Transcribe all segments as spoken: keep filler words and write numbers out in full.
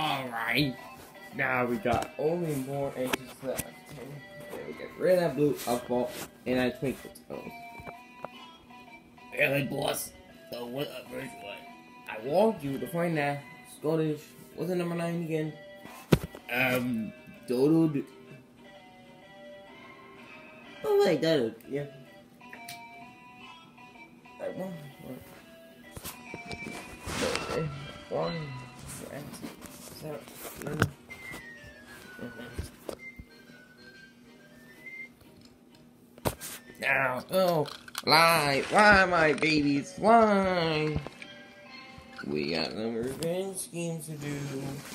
Alright. Now we got only more ages left. There we get rid of that blue up and I twinkle toes. Really, boss? So what up, first what? I want you to find that Scottish. What's the number nine again? Um, Dodo. Oh wait, Dodo. Yeah. Right, one, one. Okay. One, seven, seven. Now, oh, fly, fly, my babies, fly. We got some revenge schemes to do.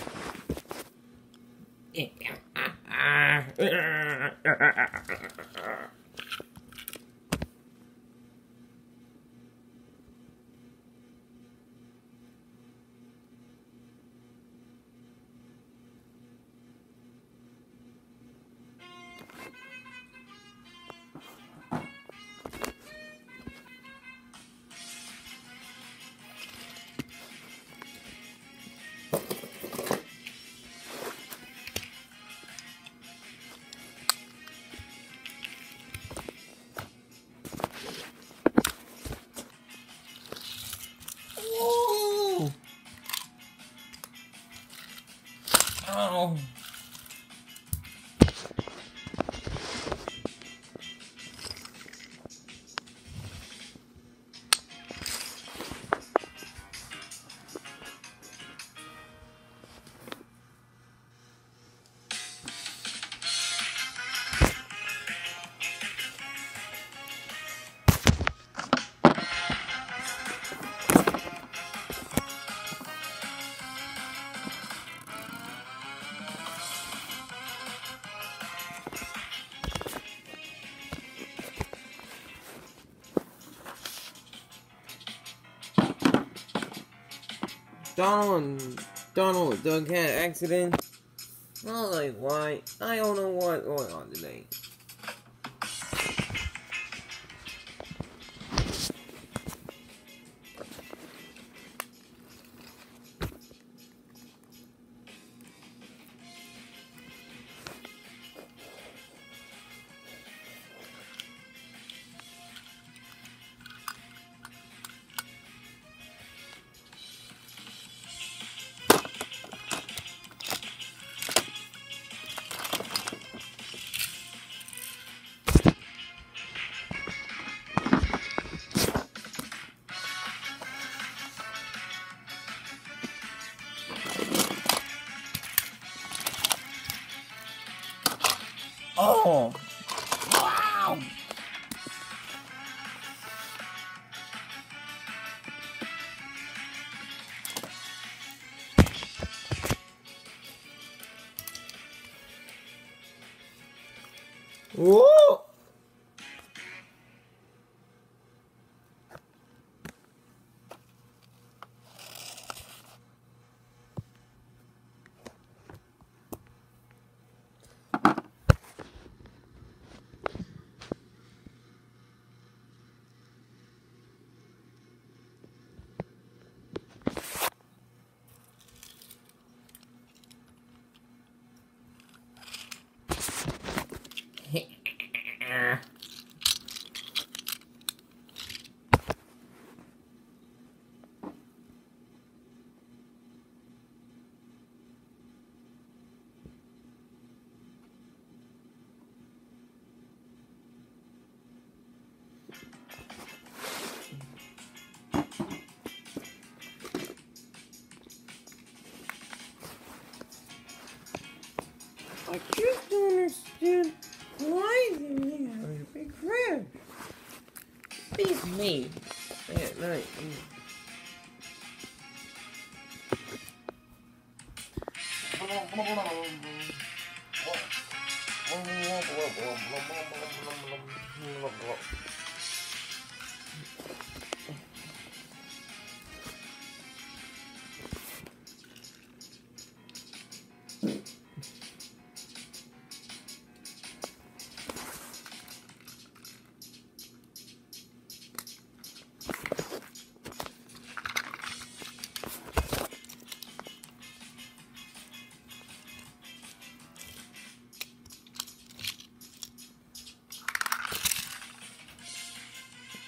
Oh. Donald, Donald, Doug had an accident. Well, like, why? I don't know what's going on today. Oh, wow. Whoa. I just don't understand why they have a big crash. It's me at night.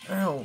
Ow.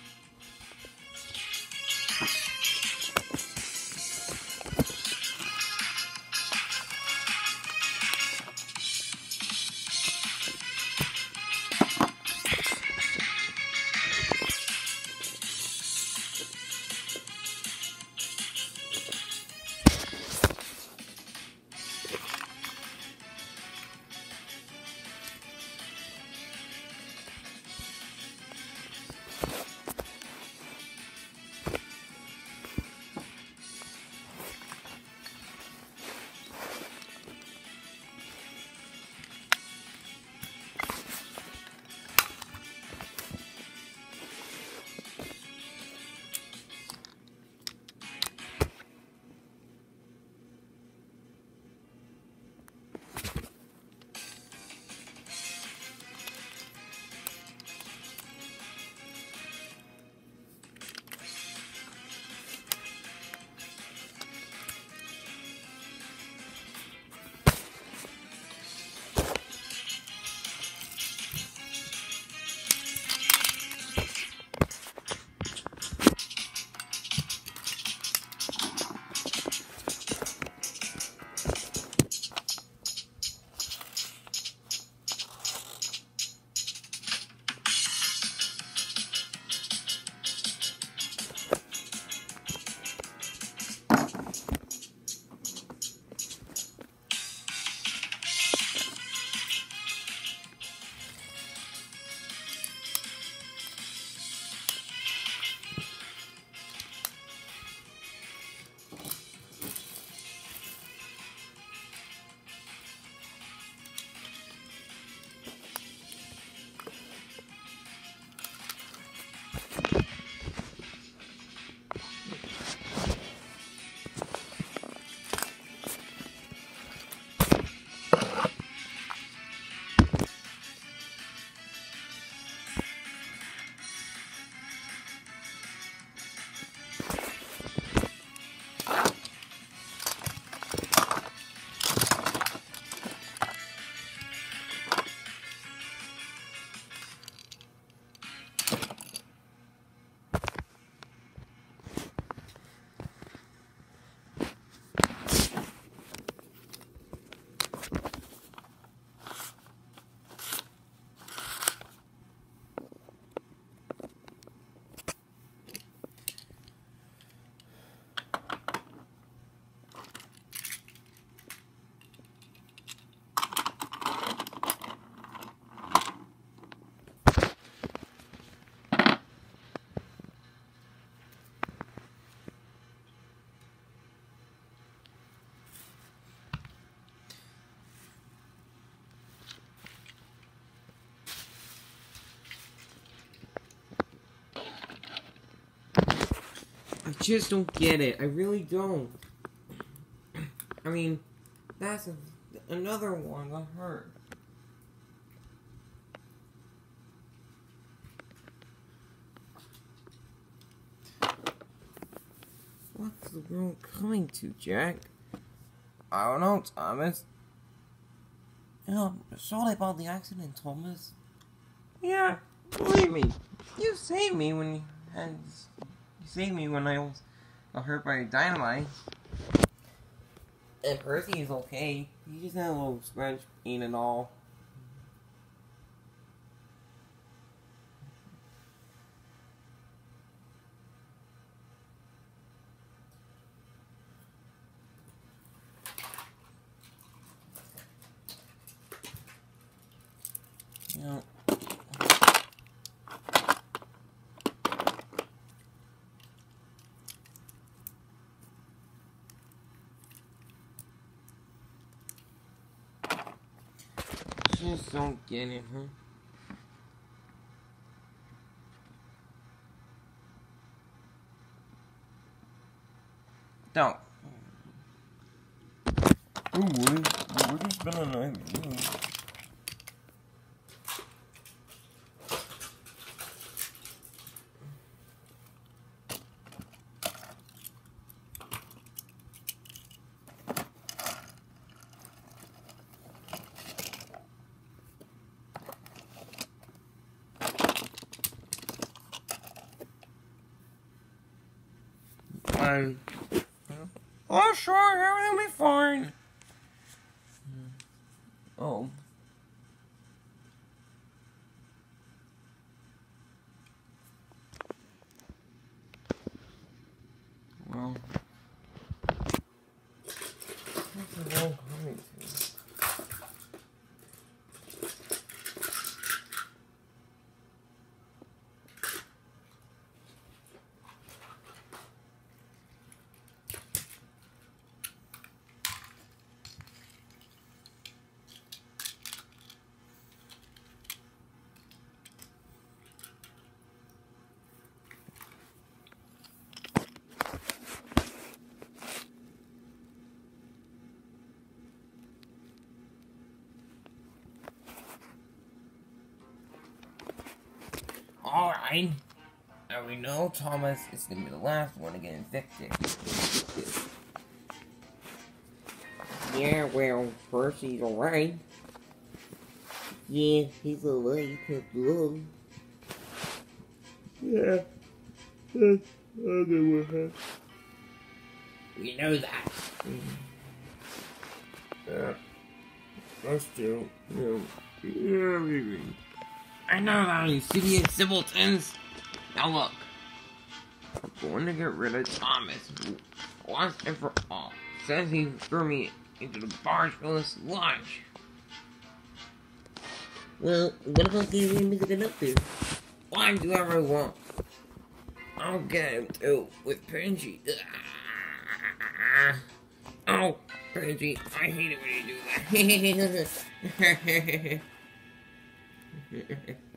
I just don't get it. I really don't. I mean, that's a, another one that hurt. What's the world coming to, Jack? I don't know, Thomas. You know, sorry about the accident, Thomas. Yeah, believe me. You saved me when you had... You saved me when I was got hurt by dynamite. And Percy is okay. He just had a little scratch pain and all. You know, just don't get it, huh? Don't. Ooh, Woody, Woody's been a nightmare. fine. Oh, sure, everything will be fine. Oh. Well. What's the world coming to? Alright. Now we know Thomas is gonna be the last one to get infected. Yeah, well, Percy's alright. Yeah, he's alright, but low. Yeah. That's other way. We know that. Yeah. That's true. Yeah. Yeah, maybe. I know that, you idiot simpletons! Now look, we're going to get rid of Thomas, once and for all. Says he threw me into the barge full of sludge. Well, what about getting him to get up there? Why do whatever I want? I'll get him too, with Benji. Oh, Benji, I hate it when you do that.